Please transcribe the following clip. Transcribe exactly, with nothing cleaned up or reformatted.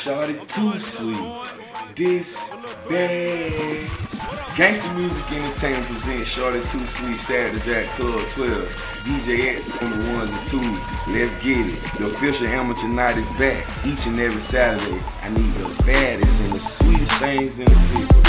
Shorty too sweet. This bad. Gangsta Music Entertainment presents Shorty Too Sweet Saturday Jack Club twelve. D J X on the ones and twos. Let's get it. The official amateur night is back each and every Saturday. I need the baddest and the sweetest things in the city.